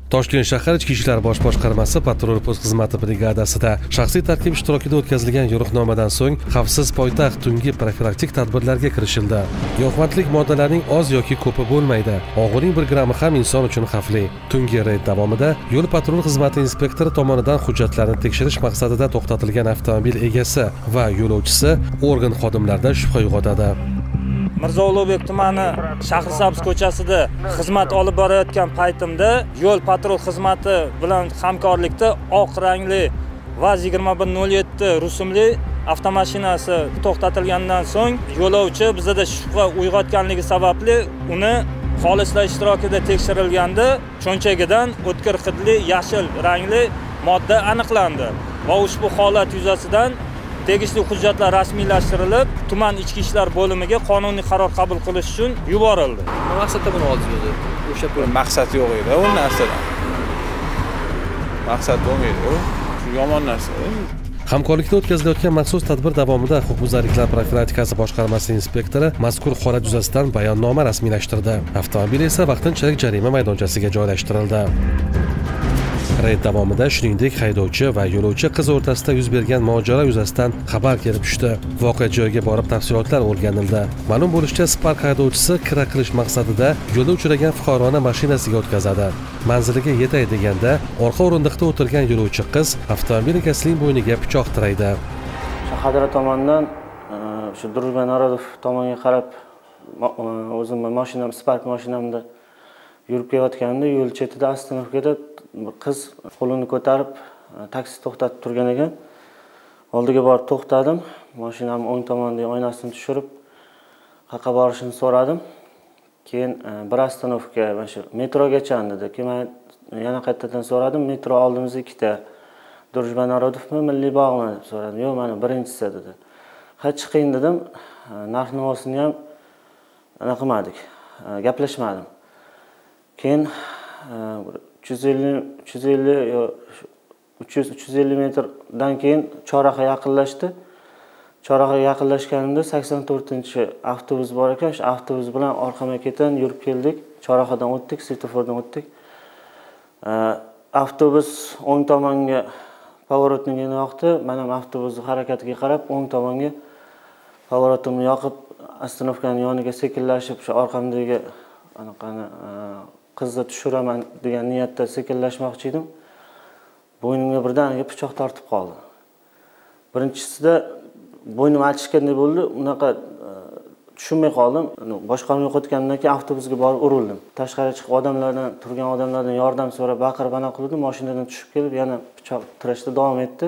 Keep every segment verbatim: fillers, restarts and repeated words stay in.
Toshkent shahar Ichki ishlar bosh boshqarmasi patrul-post xizmati brigadasida shaxsiy tarkib ishtirokida o'tkazilgan yo'riqnomadan so'ng xavfsiz poytaxt tungi profilaktik tadbirlarga kirishildi. Giyohvandlik moddalarining oz yoki ko'pi bo'lmaydi. Og'irning bir grammi ham inson uchun xavfli. Tungi reyd davomida yo'l patrul xizmati inspektori tomonidan hujjatlarni tekshirish maqsadida to'xtatilgan avtomobil egasi va yo'lovchisi organ xodimlaridan shubha uyg'otadi. Mirzo Ulug'bek tumani Shahrisabz ko'chasida xizmat olib borayotgan paytimda yo'l patrul xizmati bilan hamkorlikda oq rangli vaz yigirma bir nol yetti rusumli avtomashinasi to'xtatilgandan so'ng yo'lovchi bizda shubha uyg'otganligi sababli uni xolislar ishtirokida tekshirilganda cho'nchagidan o'tkir hidli yashil rangli modda aniqlandi va ushbu holat yuzasidan tegishli hujjatlar rasmiylashtirilib, tuman ichki ishlar bo'limiga qonuniy qaror qabul qilish uchun yuborildi. Nima maqsadda buni oldingiz? O'sha maqsad yo'q edi, u narsadan. Maqsad bo'lmaydi, u yomon narsa. Hamkorlikda o'tkazilayotgan maxsus tadbir davomida huquqbuzarliklar profilaktikasi boshqarmasi inspektori mazkur holat yuzasidan bayonnoma rasmiylashtirdi. Avtomobil esa vaqtinchalik jarima maydonchasiga joylashtirildi. Reyd davomida shuningdek haydovchi va yo'lovchi qiz o'rtasida yuz bergan mojaro yuzasidan xabar kelib tushdi. Voqea joyiga borib tafsilotlar o'rganildi. Ma'lum bo'lishicha, Spark haydovchisi kira qilish maqsadida yo'lda uchragan fuqaroni mashinasiga o'tkazadi. Manziliga yetay deganda orqa o'rindiqda o'tirgan yo'lovchi qiz avtomobil egasining bo'yniga pichoq tiraydi. Shahardara tomonidan shu Durban Narodov tomonga qarab o'zimning mashinam Spark mashinamda yurib kelayotganda yo'l chetida oстановkada bir qiz qo'lini ko'tarib taksi to'xtatib turgan ekan. Oldiga borib to'xtadim. Mashinamning o'ng tomonidagi oynasini tushirib, qayerga borishini so'radim. Keyin bir ostanovka, mana shu metrogacha dedi. Keyin yana qaytadan so'radim. Metro oldimizda ikkita. Durban Narodovmi, Milliy bog'mi deb so'radim. Yo'q, mana birinchisi dedi. Ha chiqing dedim. Narx-navosini ham ana qilmadik. Gaplashmadim. Keyin uch yuz ellik uch yuz ellik uch yuz uch yuz ellik metrdan keyin Choraxga yaqinlashdi. Choraxga yaqinlashganimda sakson to'rtinchi avtobus bor ekan. Shu avtobus bilan orqama-ketan yurib keldik. Choraxdan o'tdik, svetofordan o'tdik. Avtobus o'ng tomonga pоворотнигini yoqdi. Men ham avtobusning harakatiga qarab o'ng tomonga pоворотimni yoqib, ostanovkaning yoniga sekinlashib, shu orqamdagi anaqani qizni tushiraman degan niyatda sekinlashmoqchi edim. Bo'ynimga birdaniga pichoq tortib qoldi. Birinchisida bo'ynim achishganday bo'ldi. Unaqa tushunmay qoldim. Boshqarma yo'qotgandan keyin avtobusga borib urildim. Tashqariga chiqib odamlardan, turgan odamlardan yordam so'rab baqirib ana qildim. Mashinadan tushib kelib yana pichoq tirashda davom etdi.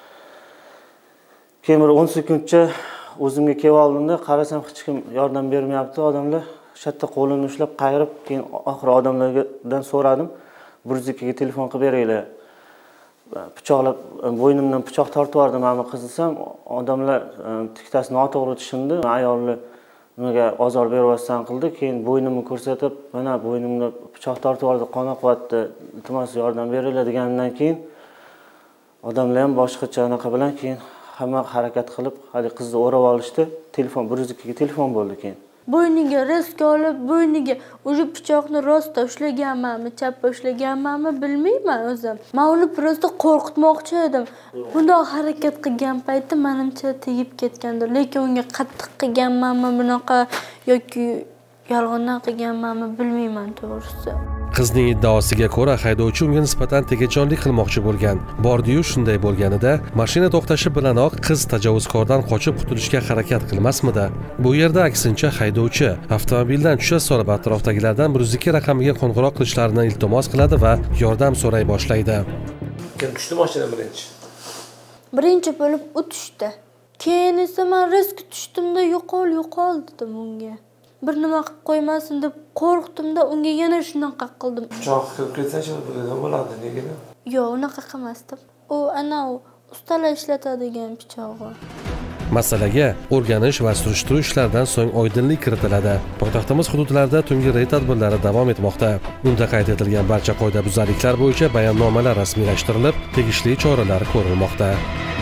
Keyin bir o'n sekundcha o'zimga kelib oldimda, qarasam hech kim yordam bermayapti odamlar. Shatta qo'limni ushlab qayirib, keyin oxiri odamlardan so'radim. bir yuz ikkiga telefon qilib beringlar. Pichoqlab bo'ynimdan pichoq tortib yubordim, mana qizsam, odamlar tiktasini noto'g'ri tushindi. Ayollar nimaga ozor beryapsan qildi. Keyin bo'ynimni ko'rsatib, mana bo'ynimda pichoq tortib yubordi, qon oqyapti, iltimos yordam beringlar degandan keyin odamlar ham boshqacha anaqa bilan keyin hamma harakat qilib, hali qizni o'rab olishdi. Telefon bir yuz ikkiga telefon bo'ldi keyin. Bo'yniga reska olib, bo'yniga o'sha pichoqni rostda ushlaganmanmi, chappa ushlaganmanmi bilmayman o'zim. Men uni prosta qo'rqitmoqchi edim. Bundoq harakat qilgan paytda menimcha tegib ketgandir, lekin unga qattiq qilganmanmi bunaqa yoki yolg'ondan qilganmanmi bilmayman to'g'risi. Qizning iddaosiga ko'ra, haydovchi unga nisbatan tegajonlik qilmoqchi bo'lgan. Bordi-yu, shunday bo'lganida, mashina to'xtashi bilanoq qiz tajovuzkordan qochib qutulishga harakat qilmasmidi? Bu yerda aksincha haydovchi avtomobildan tusha solib atrofdagilardan bir yuz ikki raqamiga qo'ng'iroq qilishlarini iltimos qiladi va yordam so'ray boshlaydi. Kim tushdi mashina birinchi? Birinchi bo'lib u tushdi. Keyin esa men risk tushdimda yo'qol, yo'qol dedim unga. Bir nima qilib qo'ymasin deb qo'rqdimda unga yana shunaqa qildim. Pichoq qilib ketsa-chi nima bo'ladi, nega? Yo'q, unaqa qilmasdim. U ana u ustalar ishlatadigan pichog'i. Masalaga o'rganish va surishtiruv ishlaridan so'ng oydinlik kiritiladi. Poytaxtimiz hududlarida tungi reyd tadbirlari davom etmoqda. Unda qayd etilgan barcha qoidabuzarliklar bo'yicha bayonnomalar rasmiylashtirilib, tegishli choralar ko'rilmoqda.